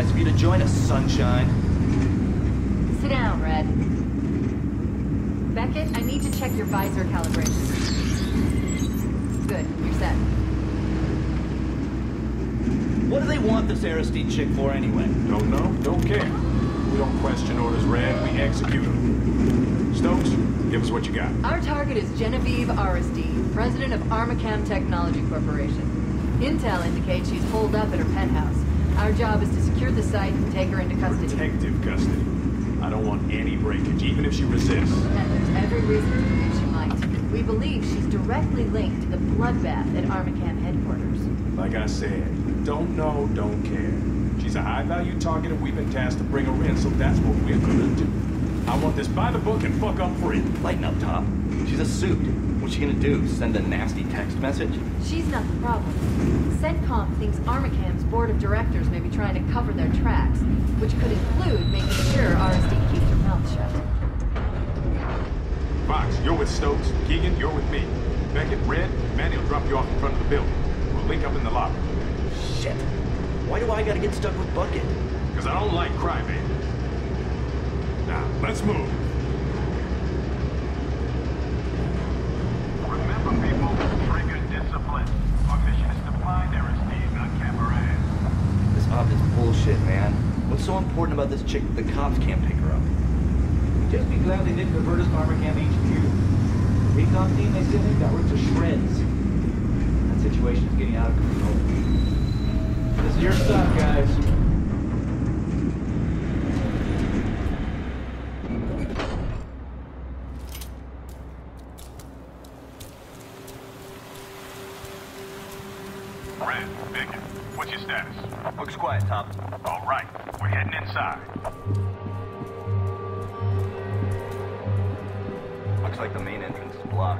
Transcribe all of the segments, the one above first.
chance for you to join us, sunshine. Sit down, Red. Beckett, I need to check your visor calibration. Good, you're set. What do they want this Aristide chick for anyway? Don't know, don't care. We don't question orders, Red, we execute them. Stokes, give us what you got. Our target is Genevieve Aristide, president of Armacam Technology Corporation. Intel indicates she's holed up at her penthouse. Our job is to secure the site and take her into custody. Protective custody. I don't want any breakage, even if she resists. And there's every reason to believe she might. We believe she's directly linked to the bloodbath at Armacam headquarters. Like I said, don't know, don't care. She's a high-value target and we've been tasked to bring her in, so that's what we're gonna do. I want this by the book and fuck up free. Lighten up, Top. She's a suit. What's she gonna do? Send a nasty text message? She's not the problem. CENTCOM thinks Armacam's board of directors may be trying to cover their tracks, which could include making sure Aristide keeps her mouth shut. Fox, you're with Stokes. Keegan, you're with me. Beckett, Red, Manny will drop you off in front of the building. We'll link up in the lobby. Shit. Why do I gotta get stuck with Bucket? Because I don't like crybabies. Now, let's move. Remember, people, trigger discipline. Our mission is to find Aristide, not Cameron. This op is bullshit, man. What's so important about this chick that the cops can't pick her up? Just be glad they didn't convert us to Armacam HQ. Recon team, they said they got ripped to shreds. That situation is getting out of control. This is your stuff, guys. Red, Beckett, what's your status? Looks quiet, Top. All right, we're heading inside. Looks like the main entrance is blocked.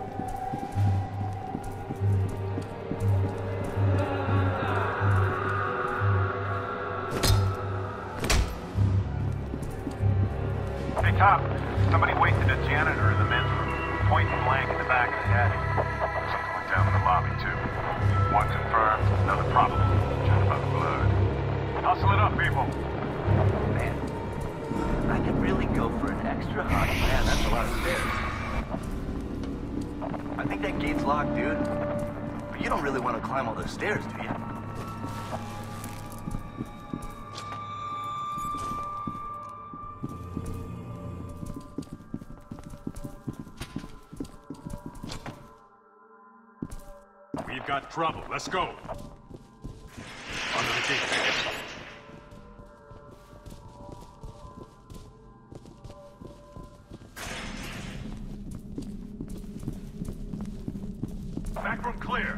Hey, Top, somebody wasted a janitor in the men's room. Point blank in the back of the head. Something went down in the lobby, too. One confirmed, another probable. Judging by the blood. Hustle it up, people. Man, I could really go for an extra hug. Man, that's a lot of stairs. I think that gate's locked, dude. But you don't really want to climb all those stairs, do you? We've got trouble. Let's go. Under the gate. Back room clear.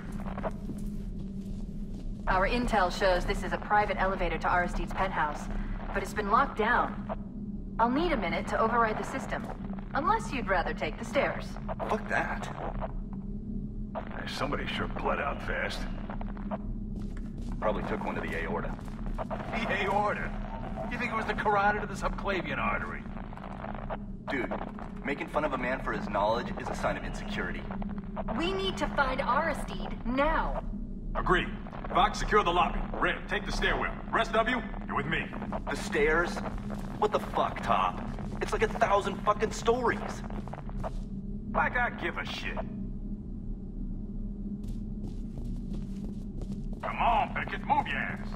Our intel shows this is a private elevator to Aristide's penthouse, but it's been locked down. I'll need a minute to override the system, unless you'd rather take the stairs. Fuck that. Somebody sure bled out fast. Probably took one to the aorta. The aorta? You think it was the carotid of the subclavian artery? Dude, making fun of a man for his knowledge is a sign of insecurity. We need to find Aristide now. Agreed. Fox, secure the lobby. Red, take the stairwell. Rest of you, you're with me. The stairs? What the fuck, Top? It's like 1,000 fucking stories. Like I give a shit. Come on, Beckett, move your ass.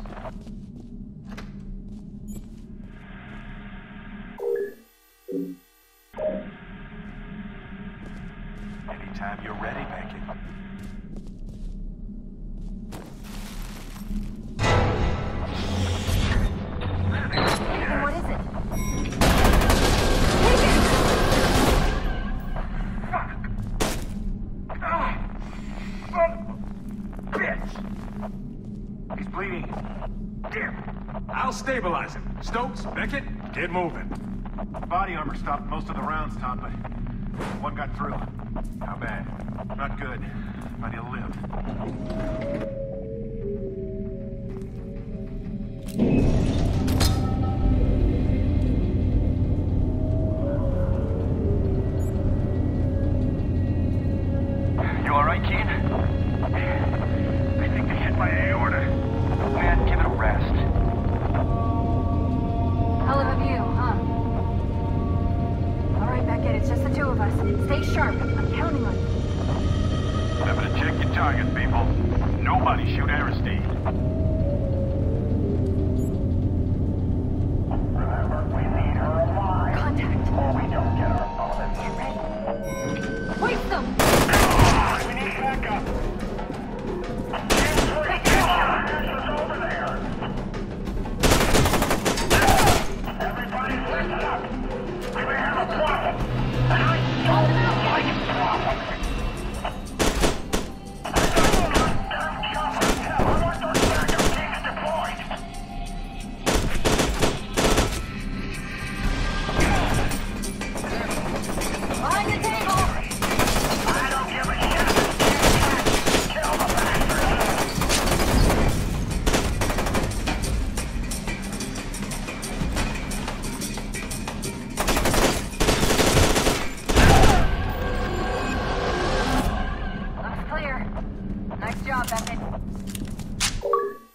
Anytime you're ready, Beckett. What is it? Bitch! He's bleeding. Damn. I'll stabilize him. Stokes, Beckett, get moving. Body armor stopped most of the rounds, Tom, but one got through. How bad? Not good, but he'll live. You alright, Keen? I think they hit my aorta. Man, give it a rest.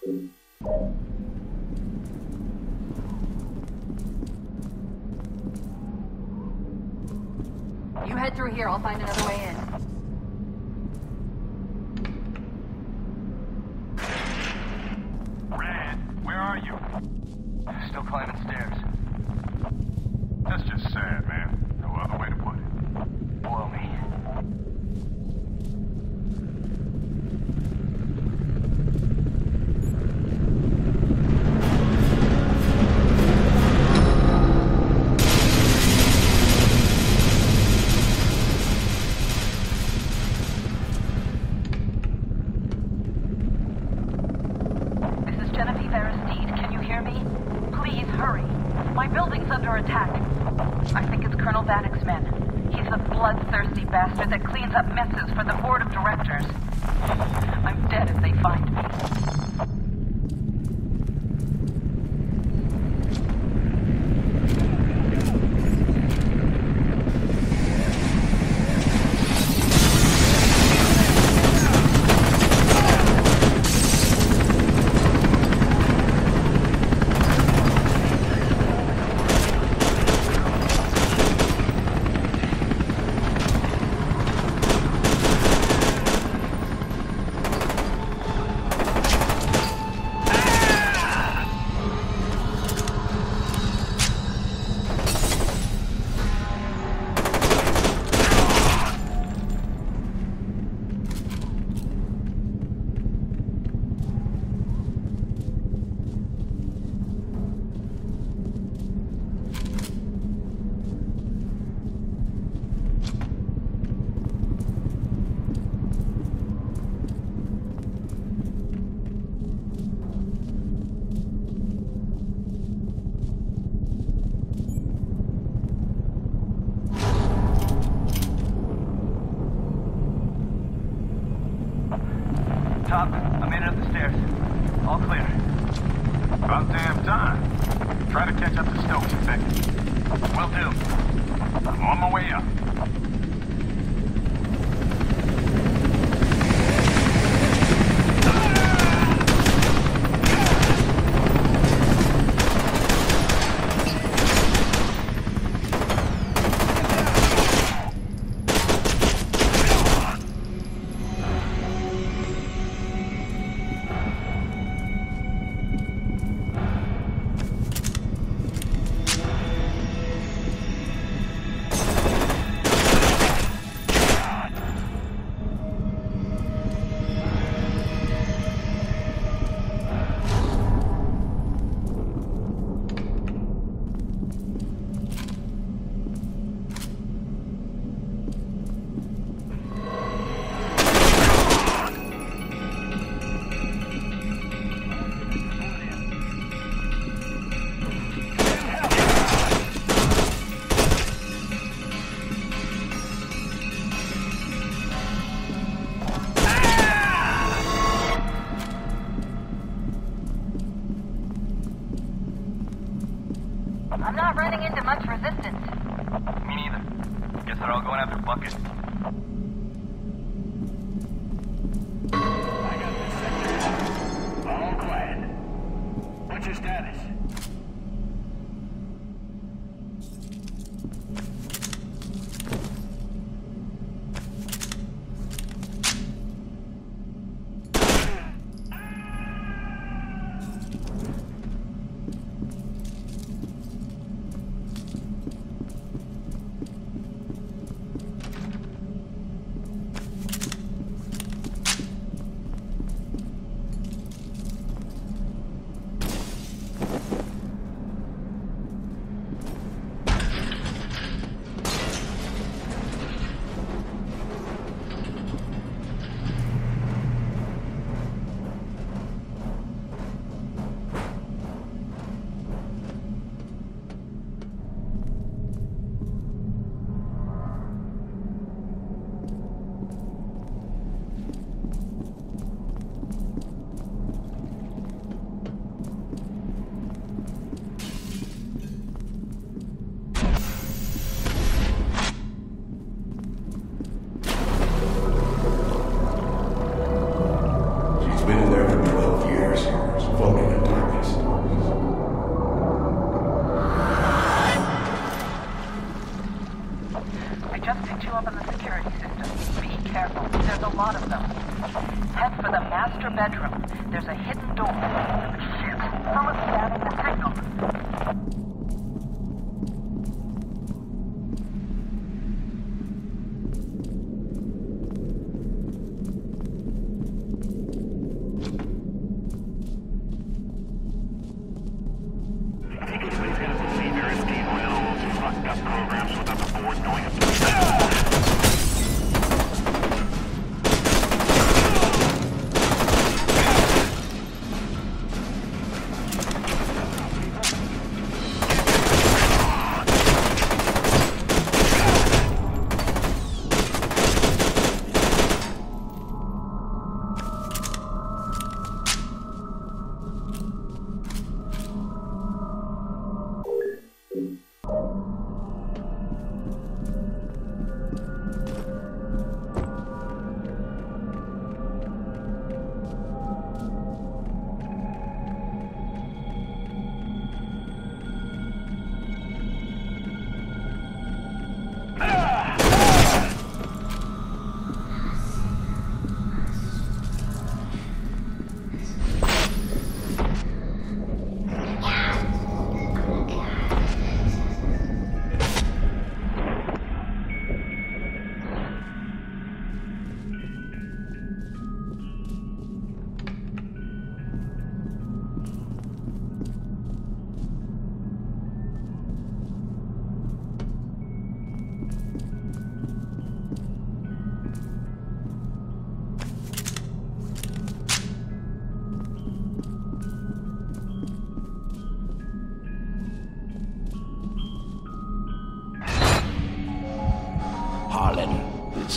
You head through here, I'll find another way in. Red, where are you? Still climbing stairs. That's just sad, man. No other way to put it. Blow me. Bloodthirsty bastard that cleans up messes for the board of directors. I'm dead if they find me. Top, I'm in up the stairs. All clear. About damn time. Try to catch up to Stokes and Becky. Will do. I'm on my way up. I'm not running into much resistance. Me neither. Guess they're all going after Bucket. I got this sector. All quiet. What's your status?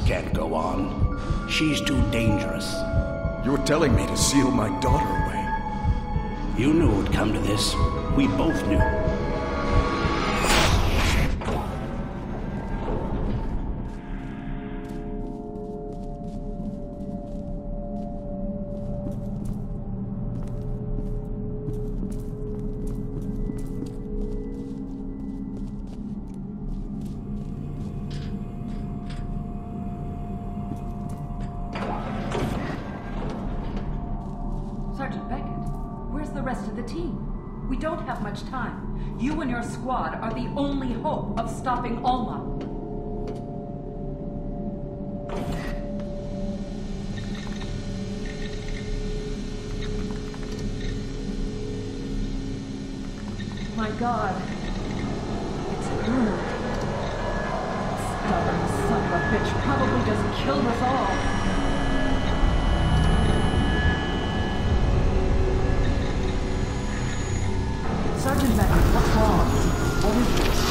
can't go on. She's too dangerous. You're telling me to seal my daughter away. You knew it would come to this. We both knew. Sergeant Beckett, where's the rest of the team? We don't have much time. You and your squad are the only hope of stopping Alma. My God. It's her. Stubborn son of a bitch probably just killed us all. Sergeant Beckett, what's wrong? What is this?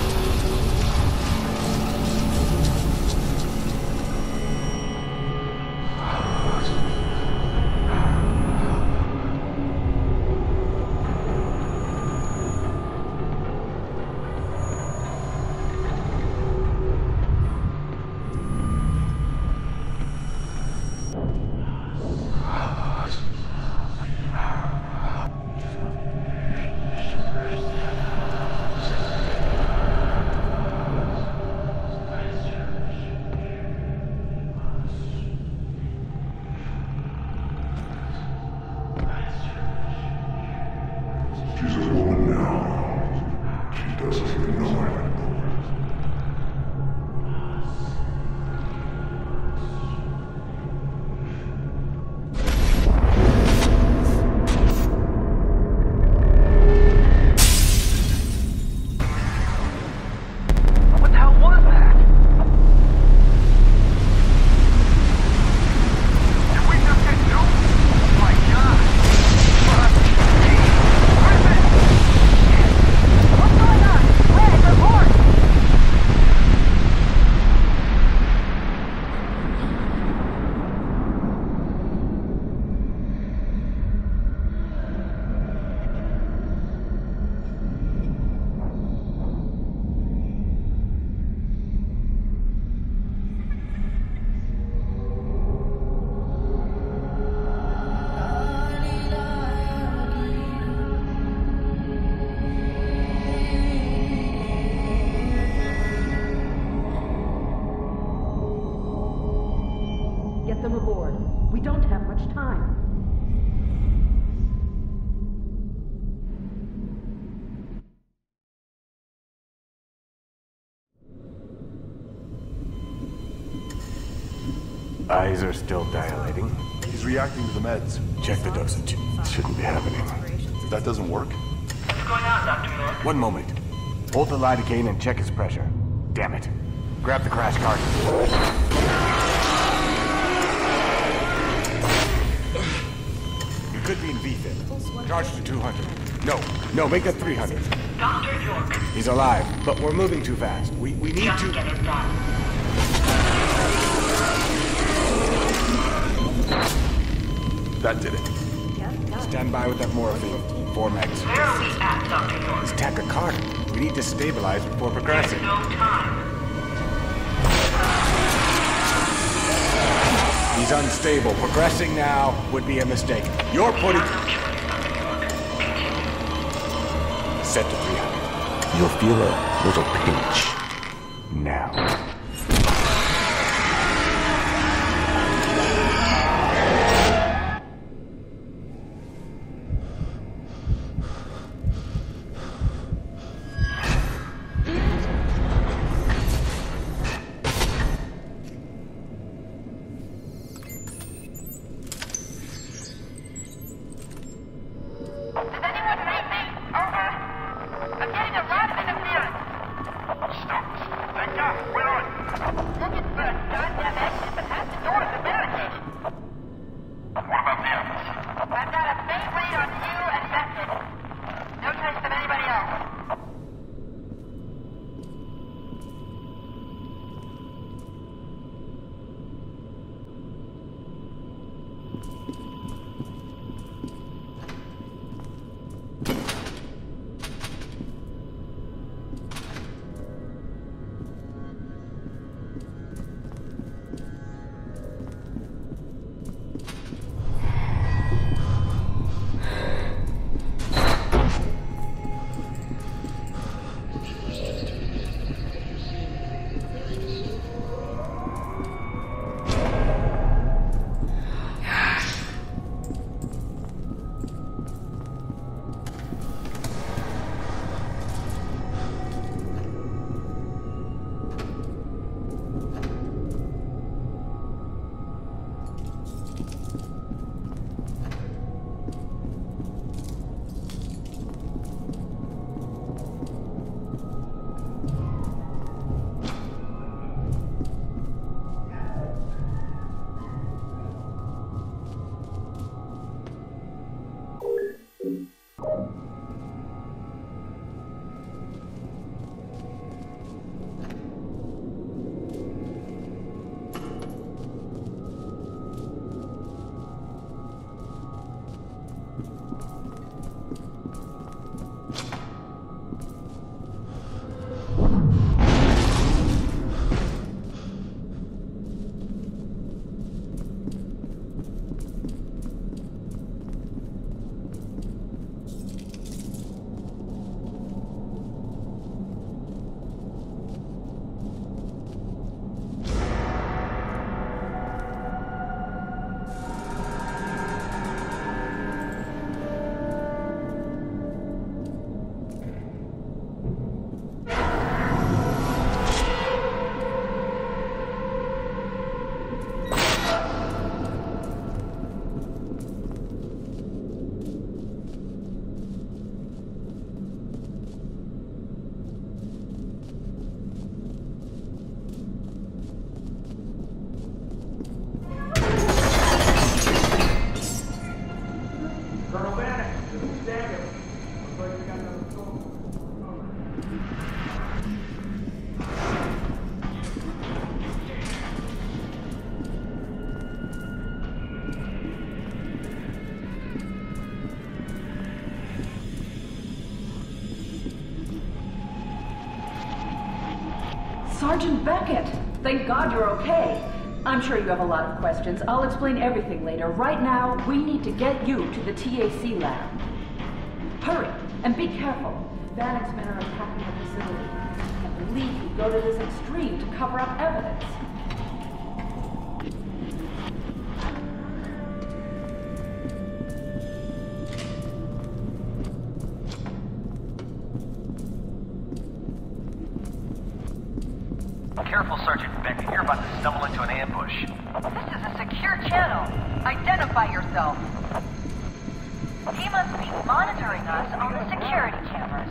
She's a woman now. She doesn't even know it. What the hell was that? Did we just get nuked? Oh my God. What's going on? Red, report! Get them aboard. We don't have much time. Eyes are still dilating. He's reacting to the meds. Check the dosage. Shouldn't be happening. If that doesn't work, What's going on, Dr. York? One moment. Hold the lidocaine and check his pressure. Damn it. Grab the crash cart. You could be in VFib. Charge to 200. No, make that 300. Dr. York. He's alive, but we're moving too fast. We need Just to... get it done. that did it. Stand by with that morphine. 4 megs. Where are we at, Dr. York? He's tachycardic. We need to stabilize before progressing. No time. He's unstable. Progressing now would be a mistake. You're putting... Set to 300. You'll feel a little pinch. Now. Colonel Bannock. This is Daniel. Looks like we got another soldier. Sergeant Beckett! Thank God you're okay. I'm sure you have a lot of questions. I'll explain everything later. Right now, we need to get you to the TAC lab. Hurry, and be careful. Bannock's men are attacking the facility. I believe you go to this extreme to cover up evidence. Careful, Sergeant Beckett. You're about to stumble into an ambush. This is a secure channel. Identify yourself. He must be monitoring us on the security cameras.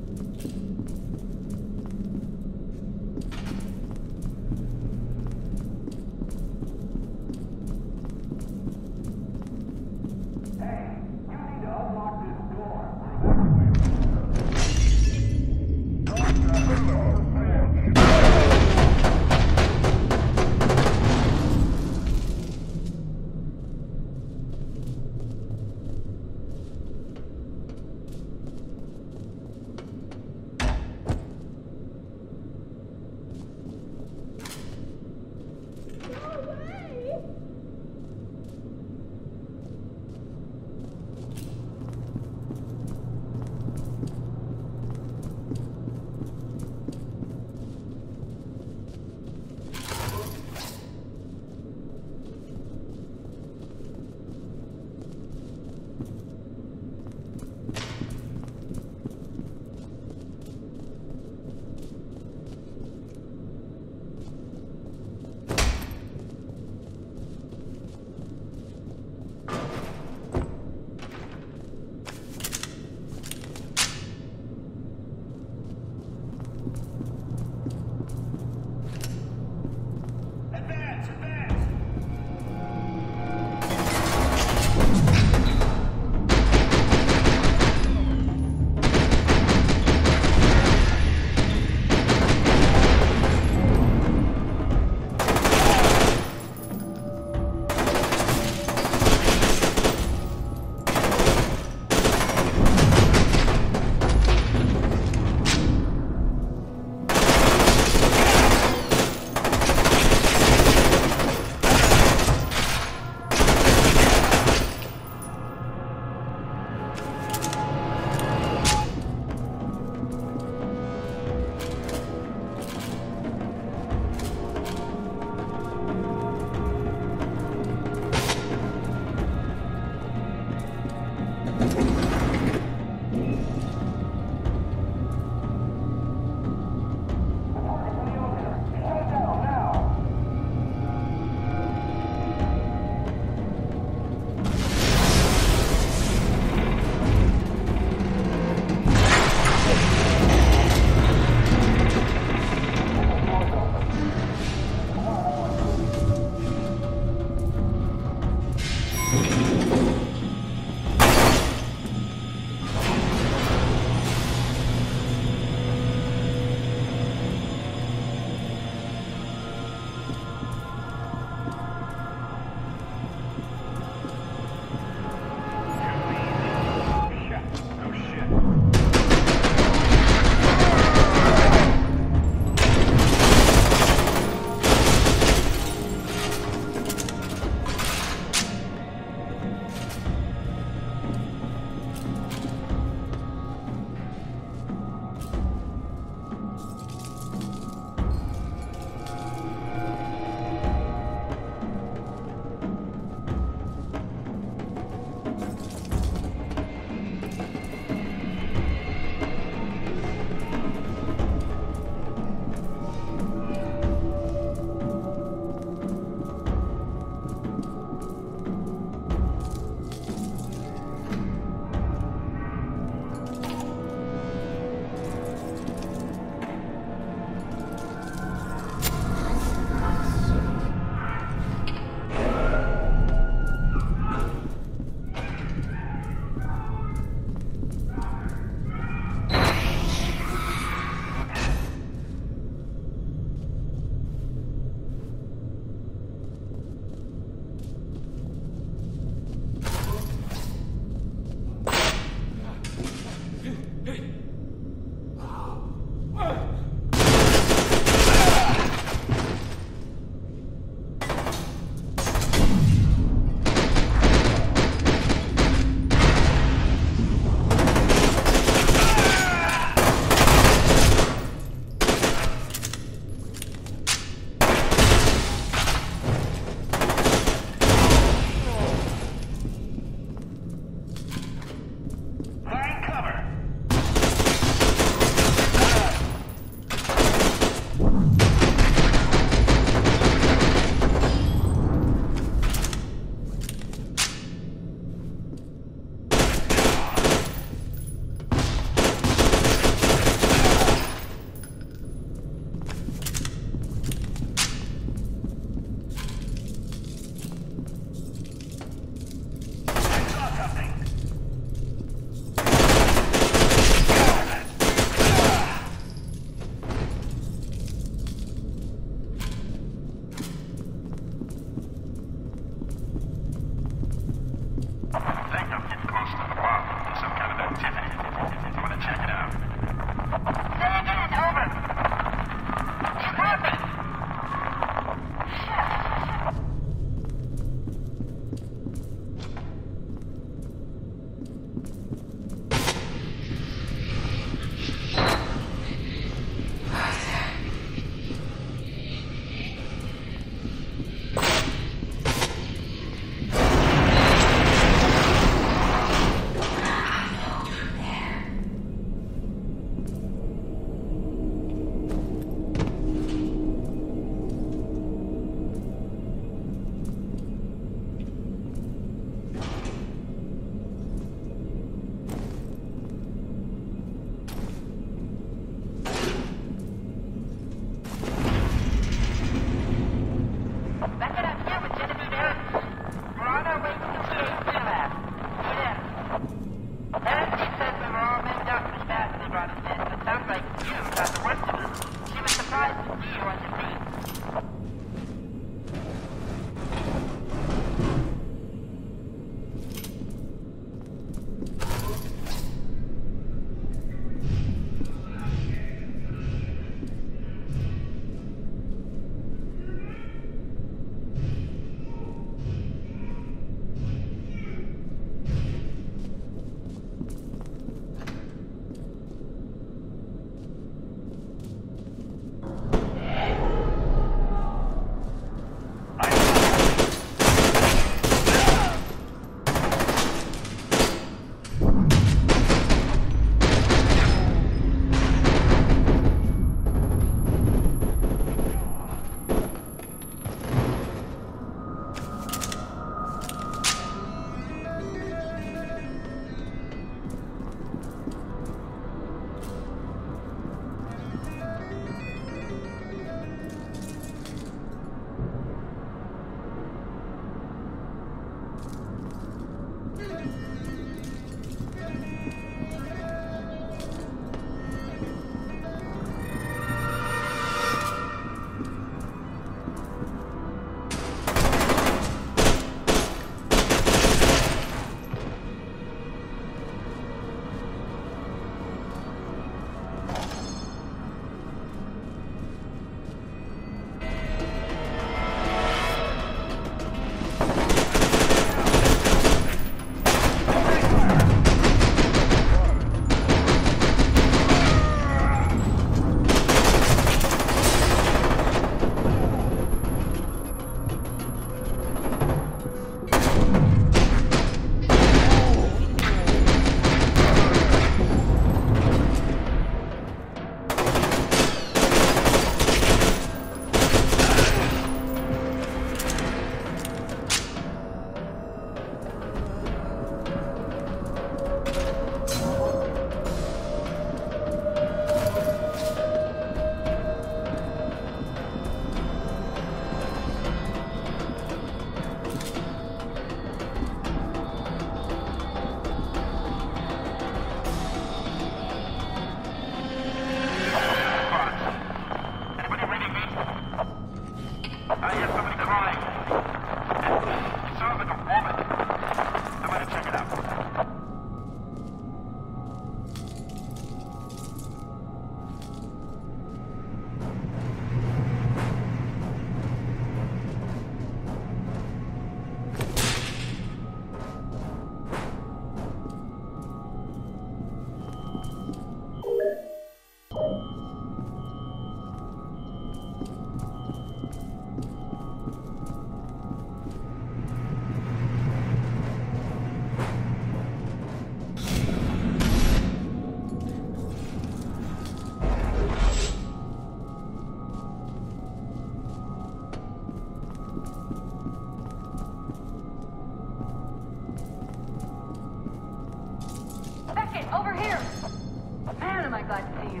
I'm glad to see you.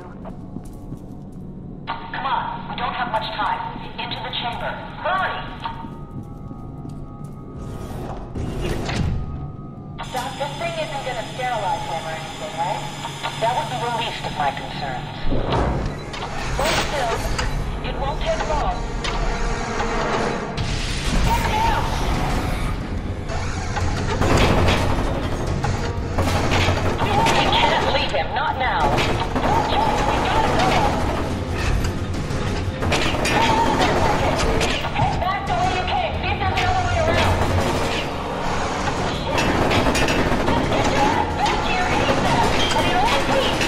Come on, we don't have much time. Into the chamber. Hurry! Doc, this thing isn't gonna sterilize him or anything, right? That would be the least of my concerns. Hold still. It won't take long. Get down! We can't leave him, not now. We gotta go. Head back the way you came. See if there's another way around. Just get your ass back to your ASAP. And in one piece.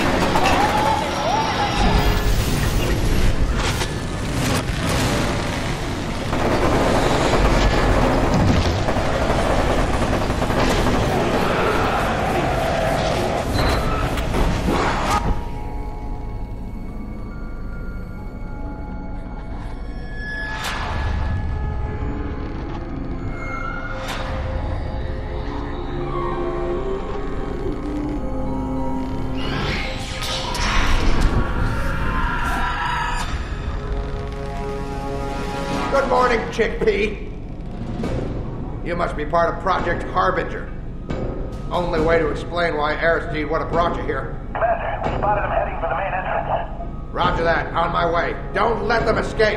Good morning, Chickpea. You must be part of Project Harbinger. Only way to explain why Aristide would have brought you here. Commander, we spotted him heading for the main entrance. Roger that. On my way. Don't let them escape.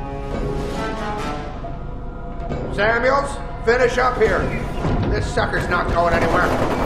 Samuels, finish up here. This sucker's not going anywhere.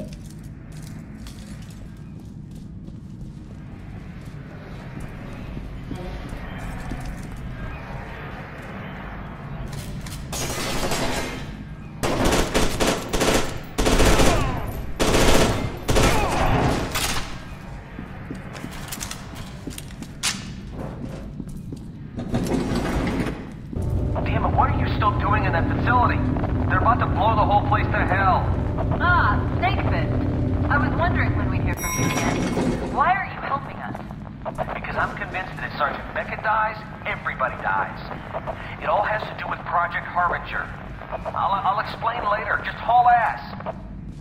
Damn it, what are you still doing in that facility? They're about to blow the whole place to hell. Ah, Snakefist. I was wondering when we'd hear from you again. Why are you helping us? Because I'm convinced that if Sergeant Beckett dies, everybody dies. It all has to do with Project Harbinger. I'll explain later. Just haul ass.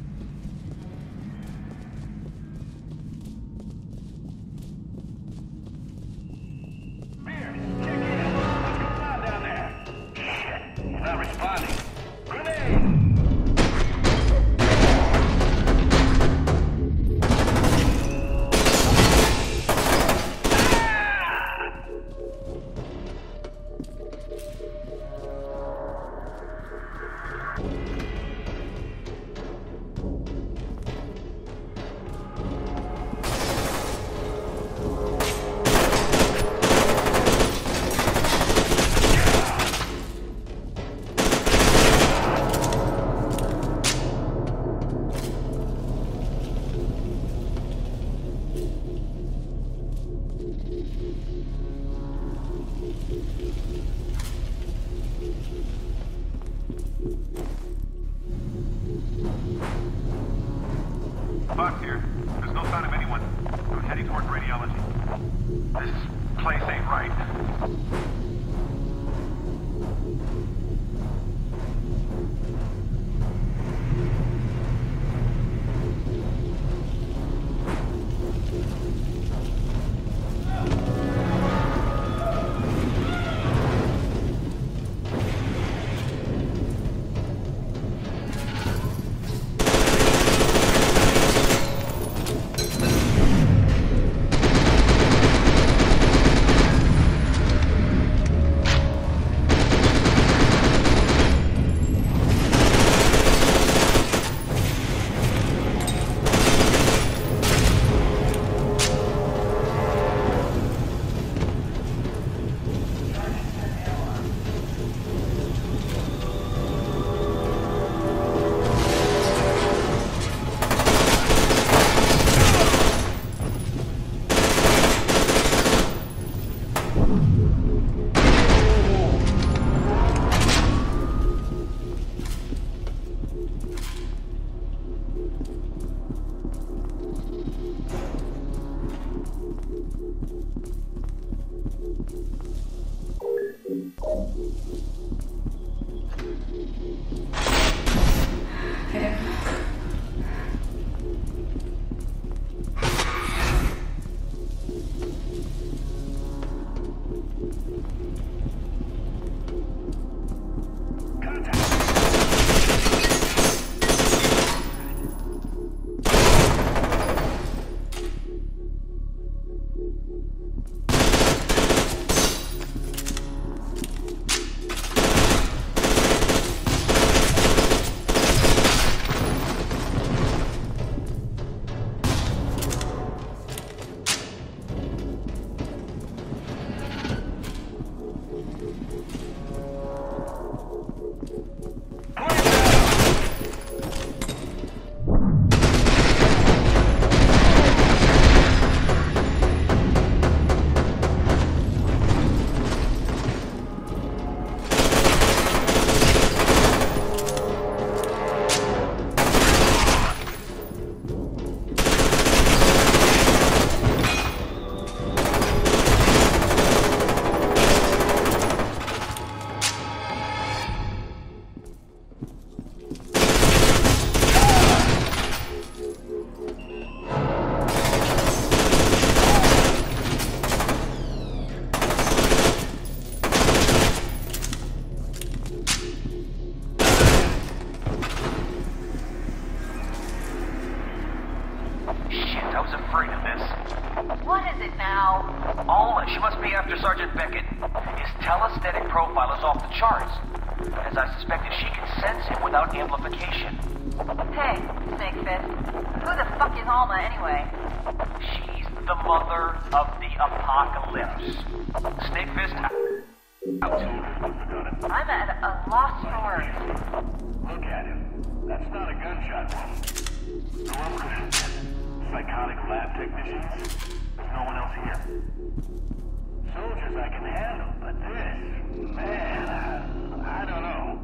Fox here. There's no sign of anyone. We're heading towards radiology. This place ain't right. She must be after Sergeant Beckett. His telesthetic profile is off the charts. As I suspected, she can sense him without amplification. Hey, Snakefist. Who the fuck is Alma, anyway? She's the mother of the apocalypse. Snakefist, I'm at a loss for words. Look at him. That's not a gunshot wound. Who else could have been? Psychotic lab technicians? There's no one else here. Soldiers I can handle, but this... Man, I don't know.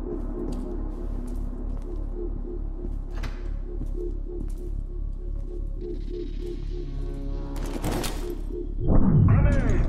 Grenade!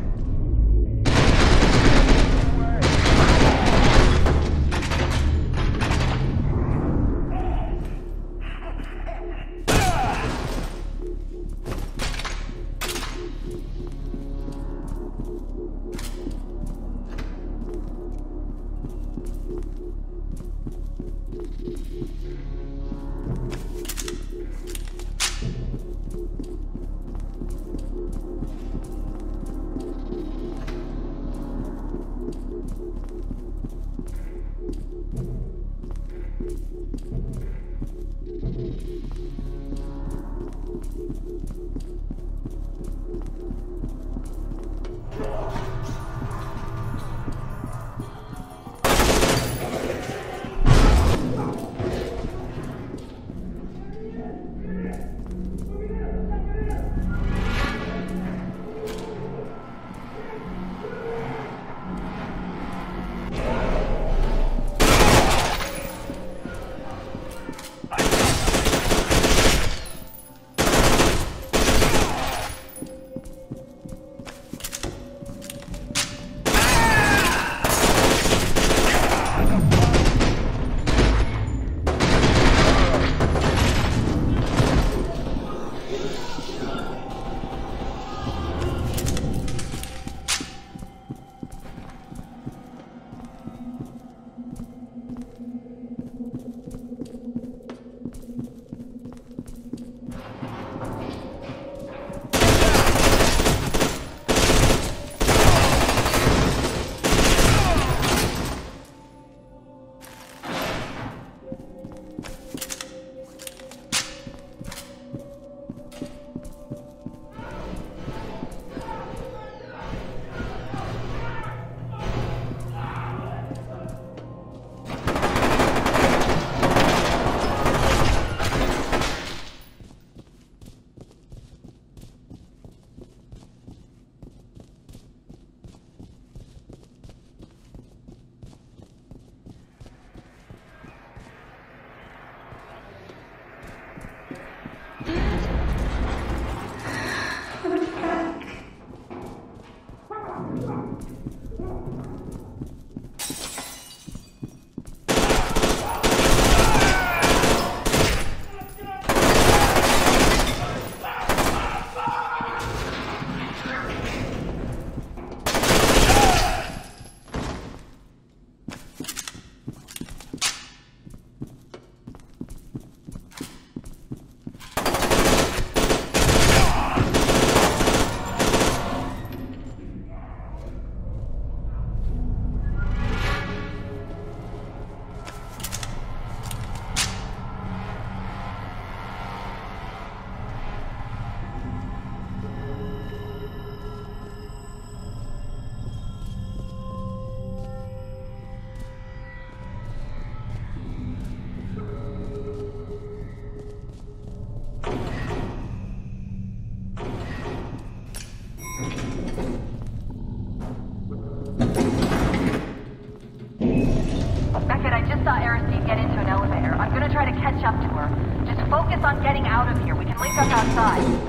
Up to her. Just focus on getting out of here. We can link up outside.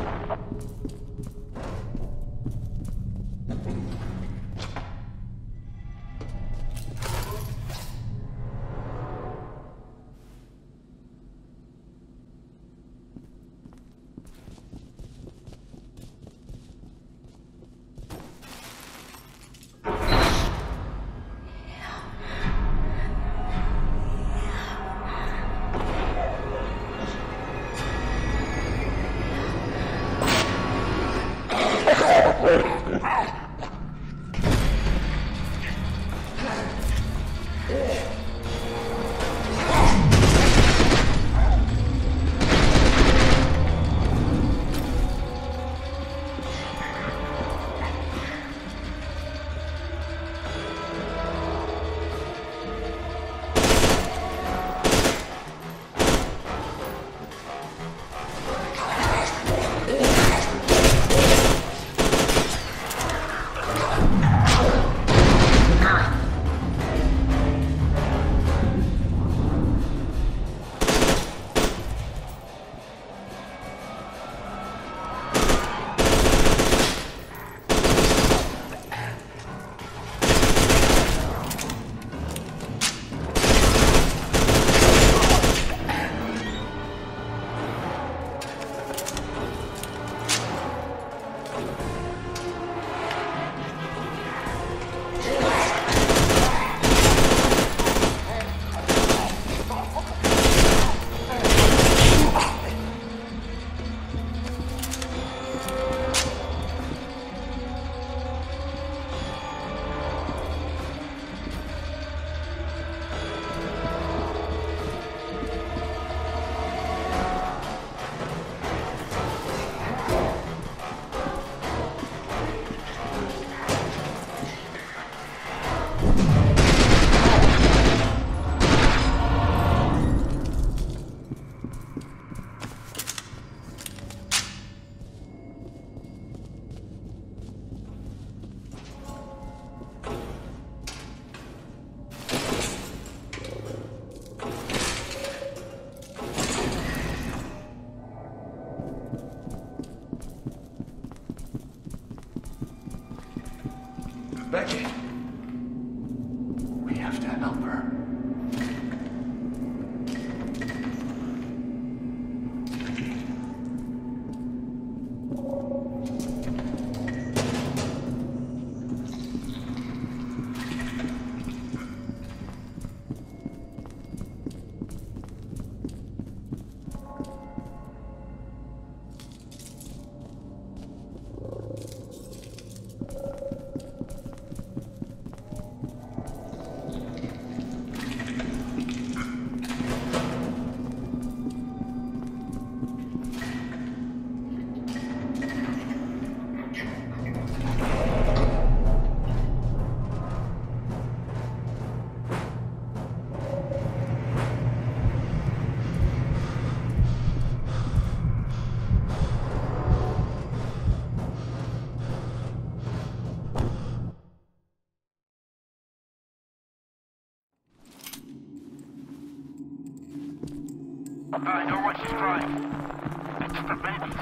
Beckett! We have to help her. I know what she's trying. It's the baby.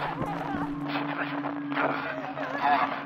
Hold on.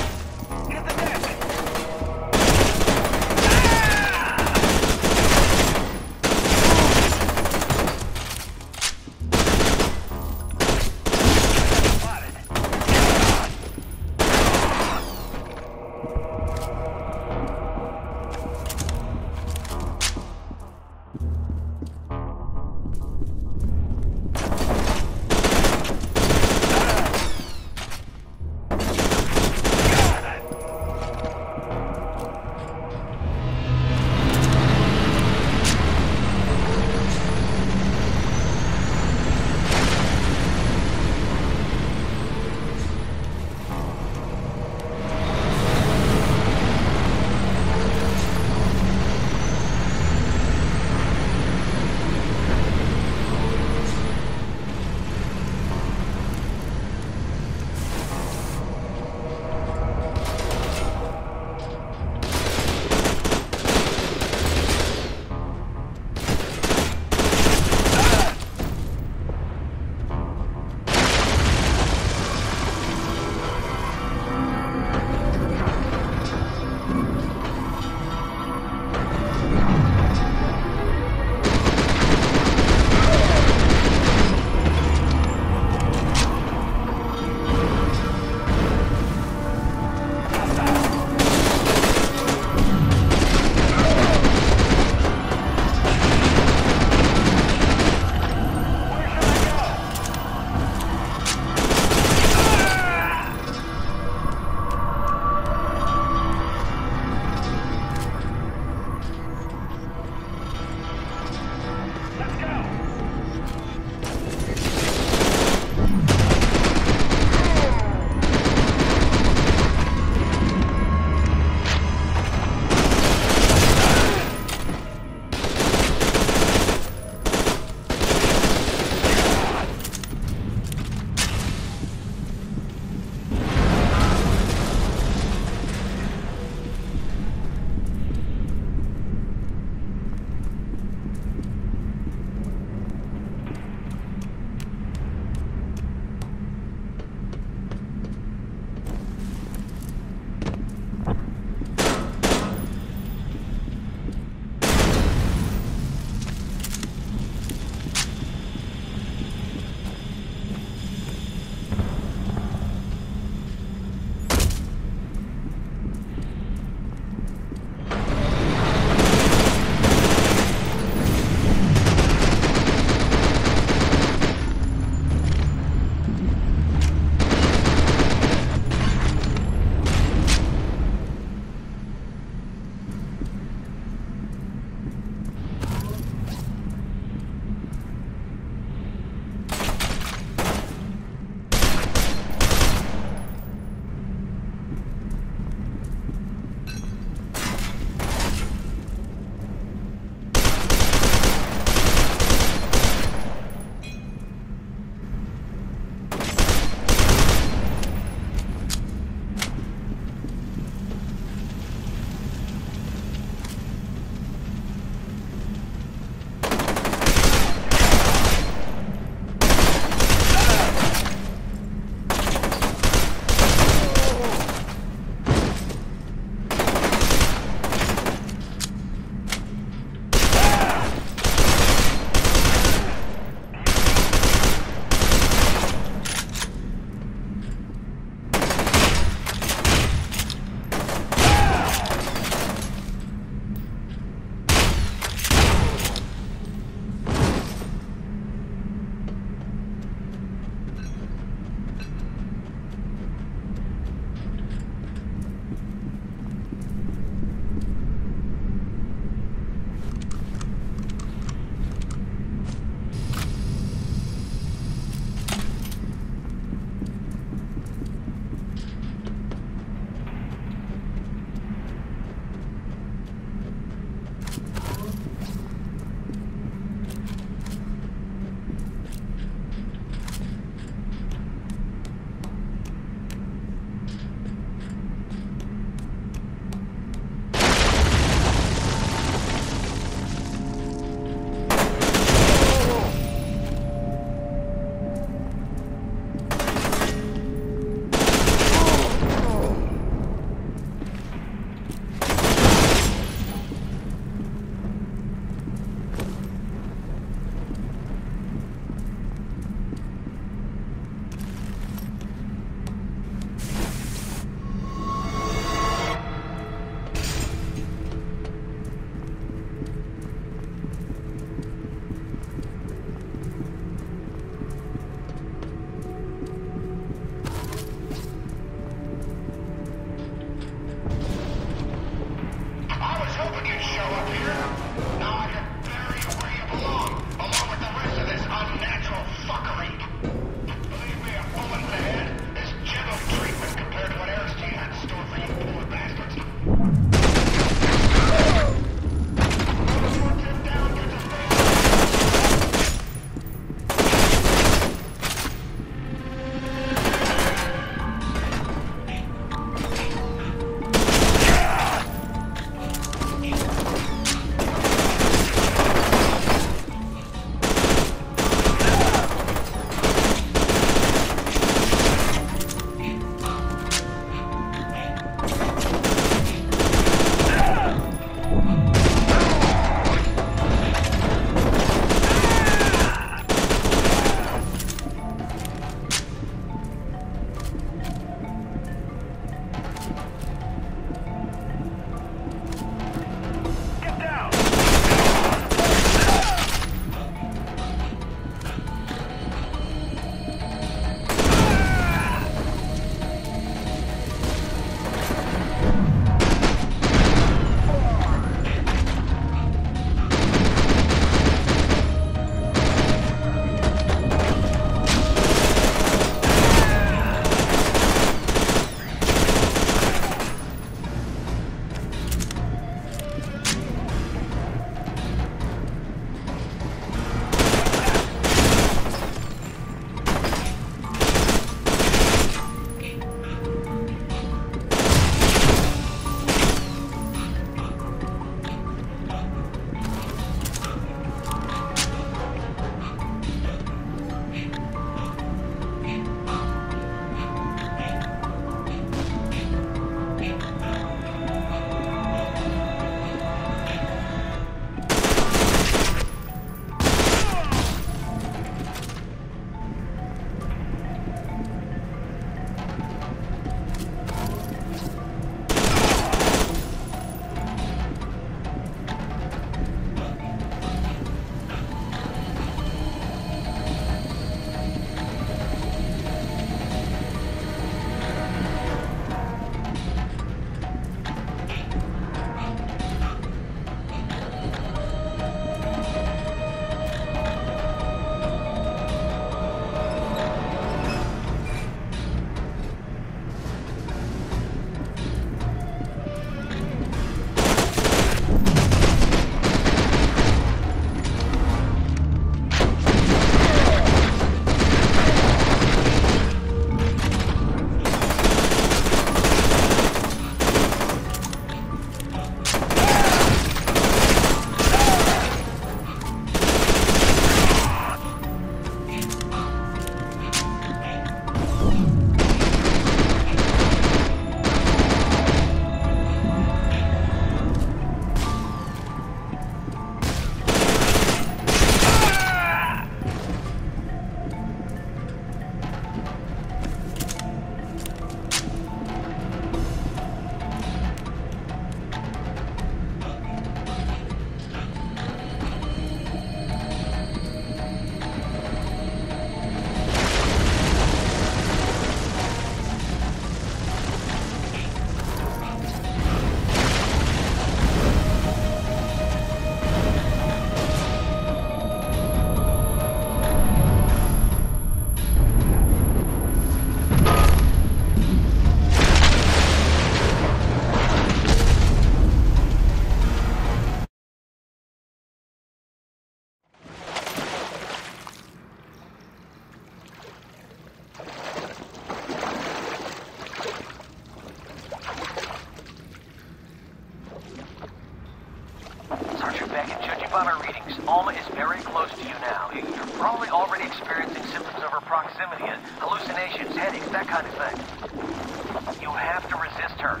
is very close to you now. You're probably already experiencing symptoms of her proximity, hallucinations, headaches, that kind of thing. You have to resist her.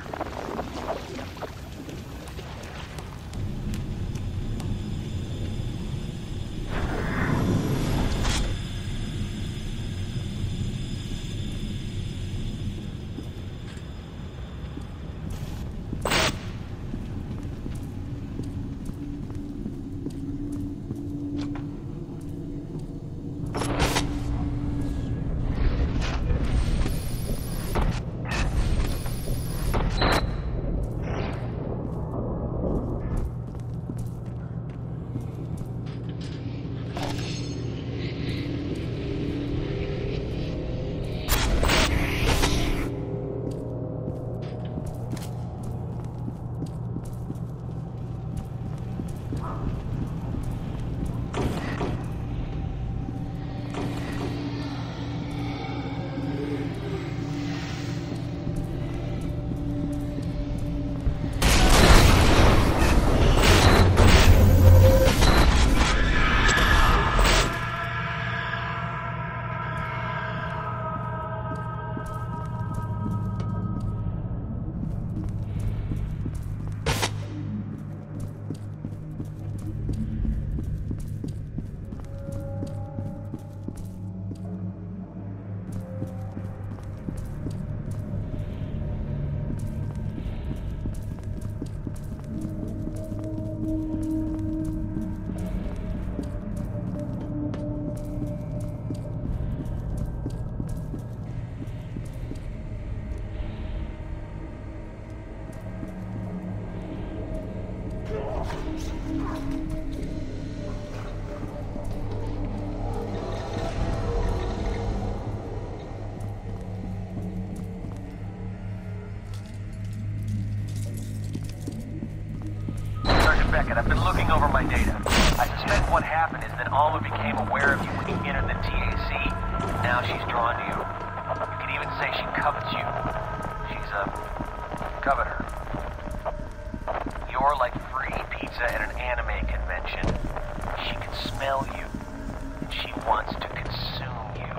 Beckett, I've been looking over my data. I suspect what happened is that Alma became aware of you when you entered the TAC. Now she's drawn to you. You could even say she covets you. She's a coveter. You're like free pizza at an anime convention. She can smell you, and she wants to consume you.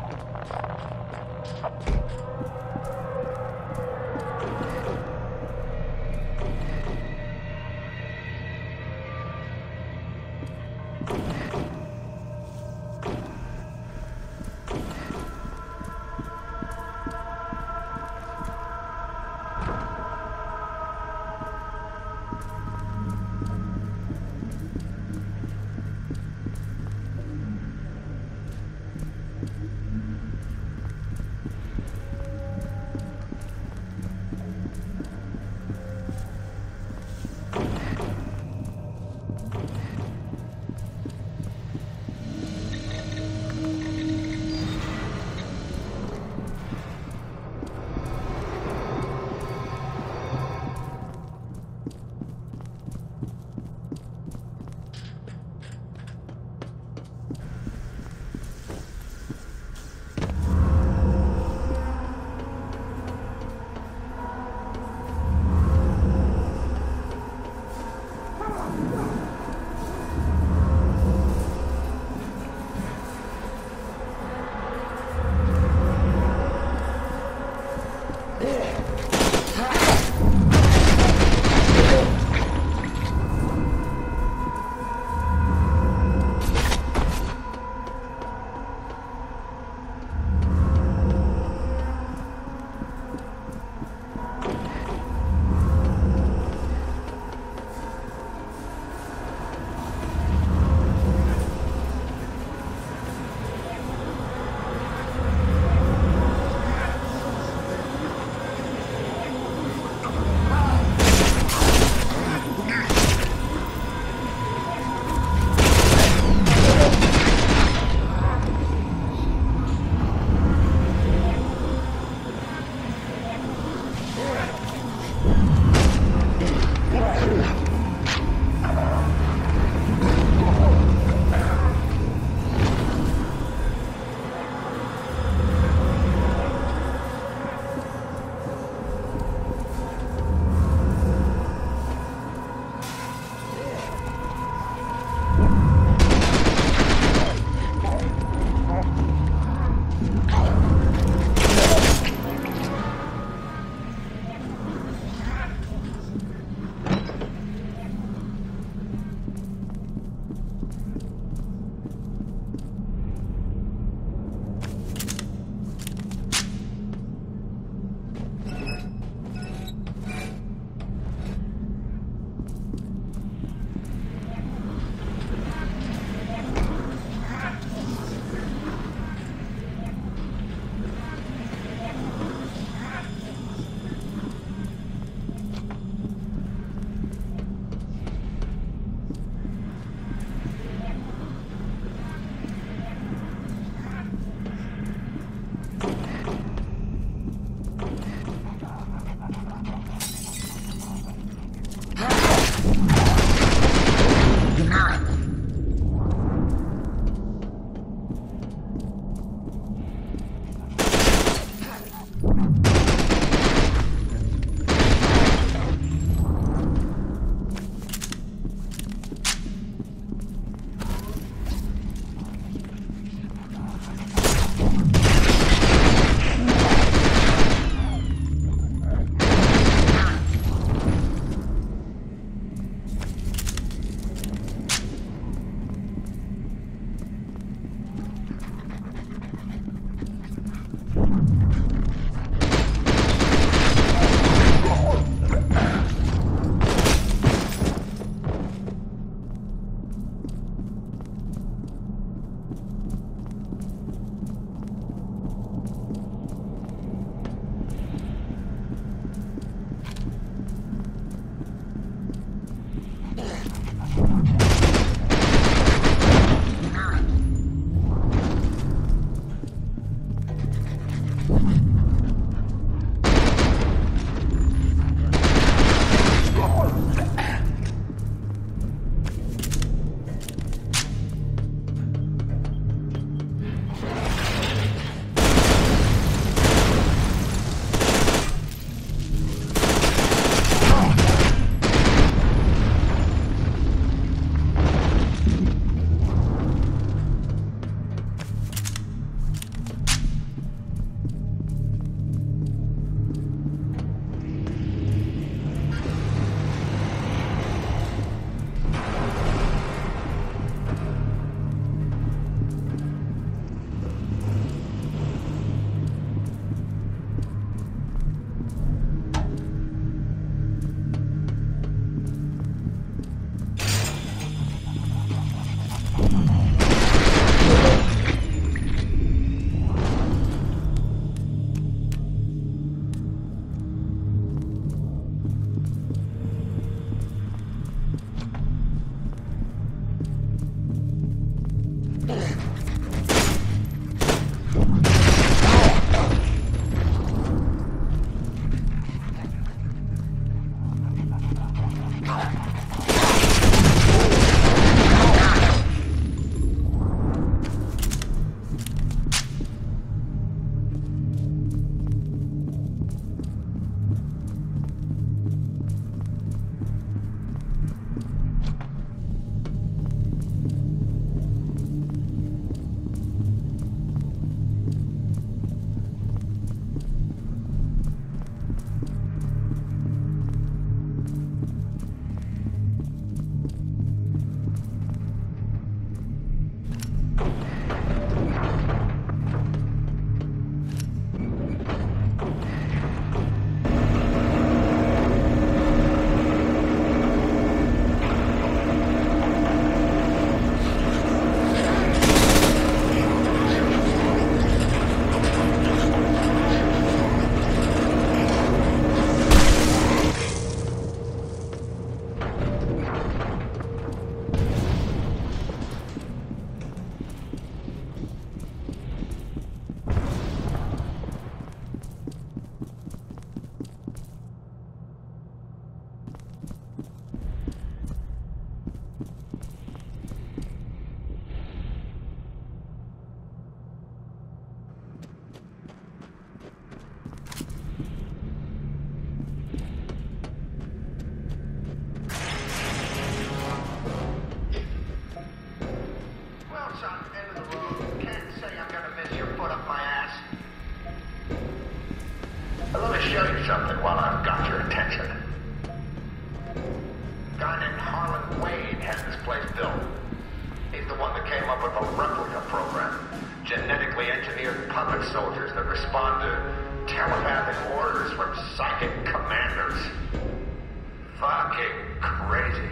to show you something while I've got your attention. A guy named Harlan Wade had this place built. He's the one that came up with the replica program. Genetically engineered puppet soldiers that respond to telepathic orders from psychic commanders. Fucking crazy.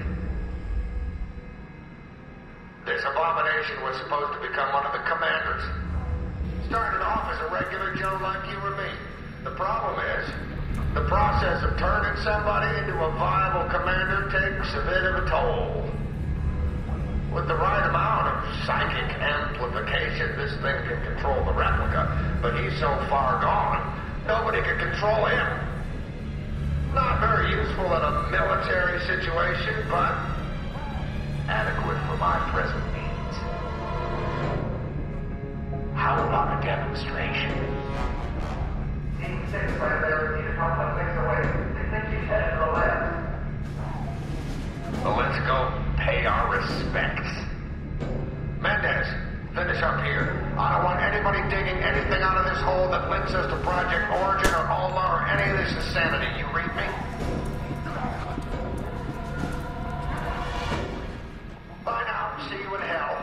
This abomination was supposed to become one of the commanders. Started off as a regular Joe like you or me. The problem is, the process of turning somebody into a viable commander takes a bit of a toll. With the right amount of psychic amplification, this thing can control the replica, but he's so far gone, nobody can control him. Not very useful in a military situation, but adequate for my present needs. How about a demonstration? Team 6 right there, need a couple of clicks away. They think he's headed to the left. Well, let's go pay our respects. Mendez, finish up here. I don't want anybody digging anything out of this hole that links us to Project Origin or Alma or any of this insanity. You read me? Bye now. See you in hell.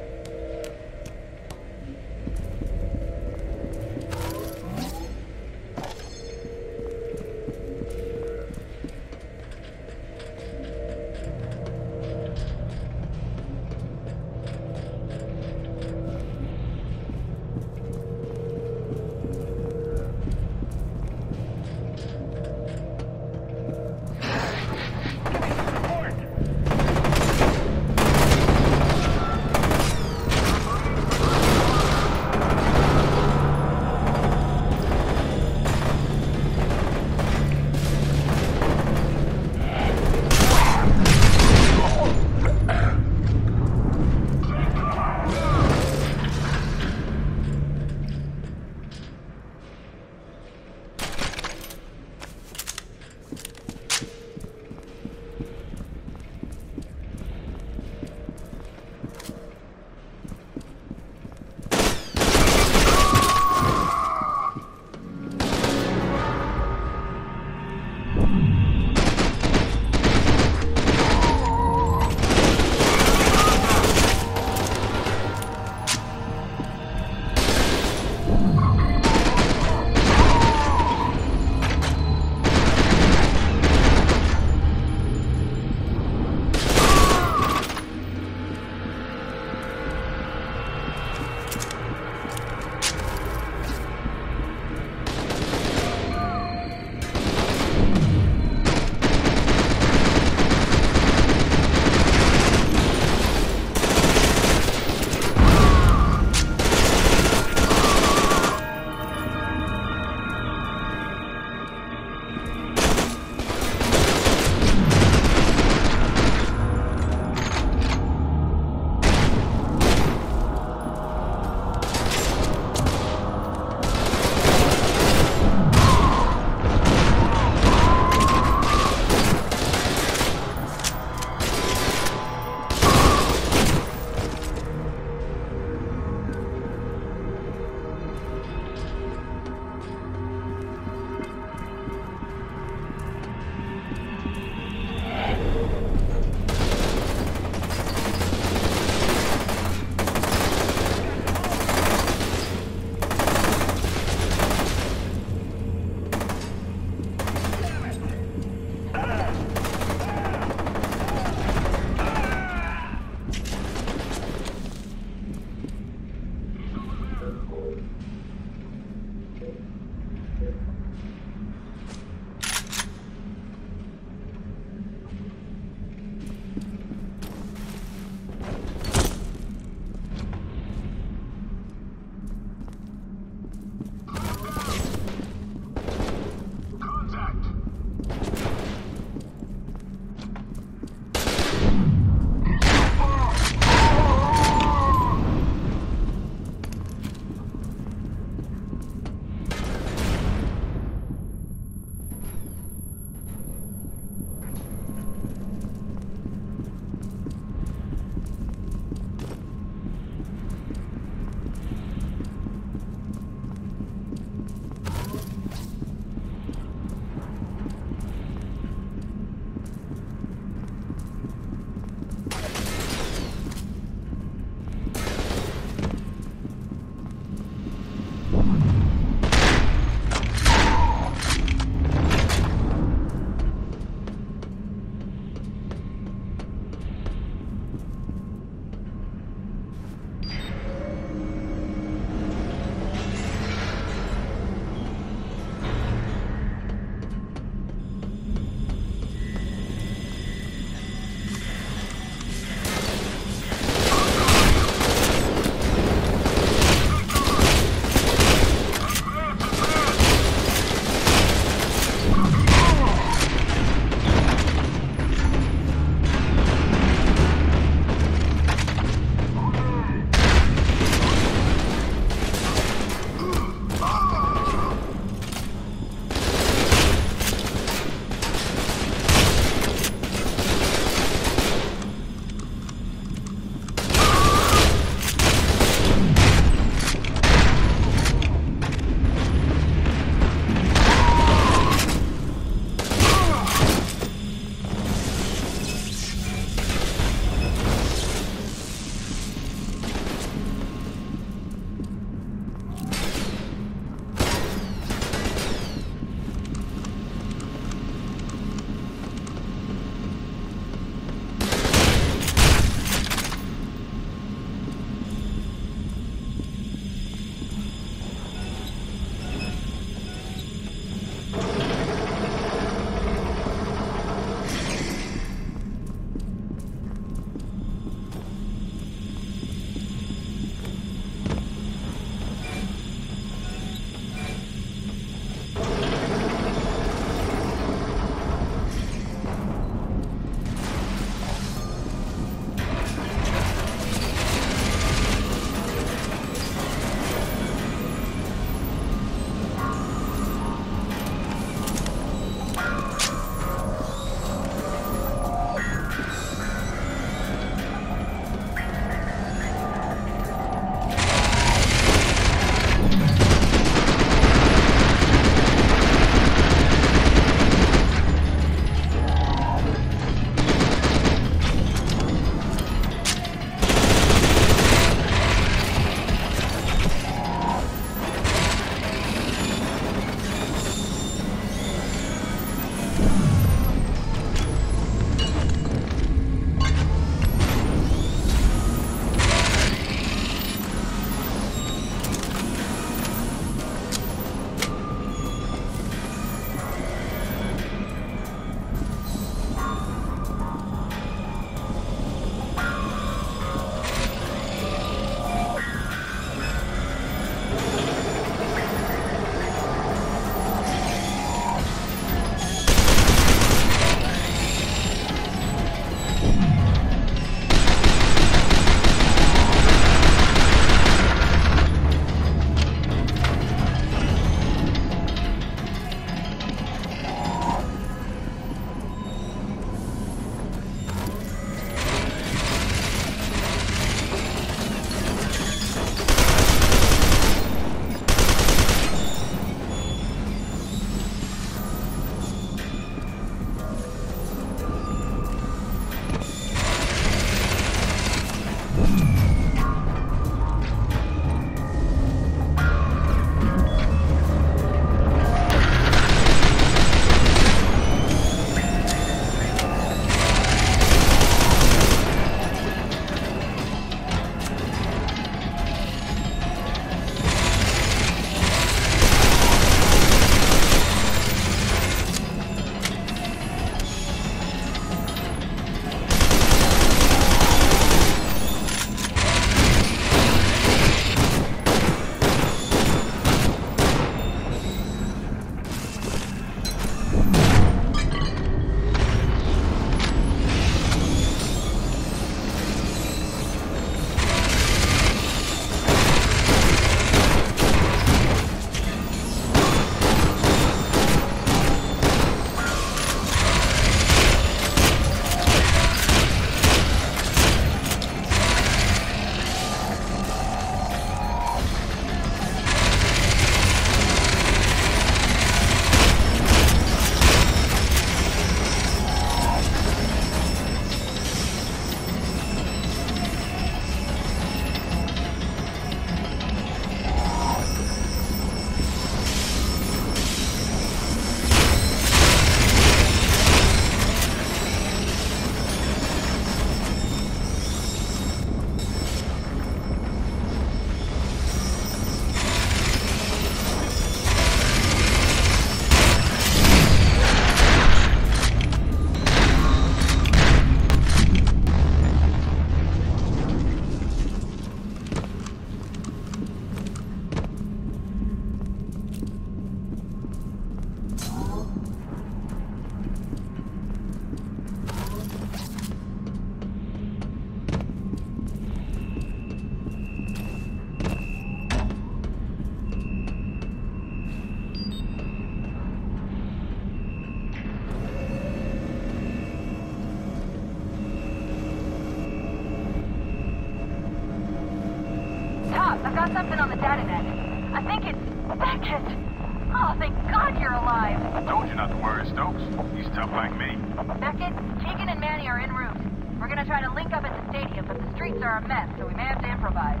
Beckett! Oh, thank God you're alive! I told you not to worry, Stokes. He's tough like me. Beckett, Tegan and Manny are en route. We're gonna try to link up at the stadium, but the streets are a mess, so we may have to improvise.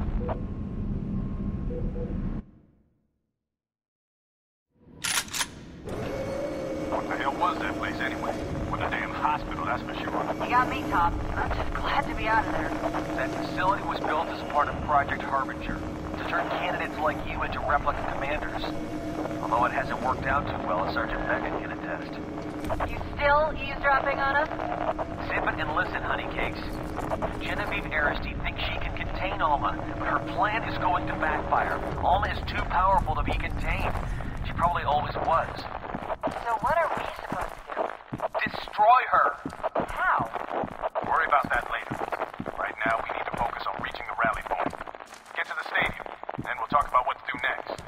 What the hell was that place anyway? With a damn hospital, that's for sure. You got me, Top. I'm just glad to be out of there. That facility was built as part of Project Harbinger to turn candidates like you into replica commanders. Although it hasn't worked out too well, as Sergeant Beckett can attest. You still eavesdropping on us? Sip it and listen, honeycakes. Genevieve Aristide thinks she can contain Alma, but her plan is going to backfire. Alma is too powerful to be contained. She probably always was. So what are we supposed to do? Destroy her! How? Worry about that later. Right now, we need to focus on reaching the rally point. Get to the stadium, then we'll talk about what to do next.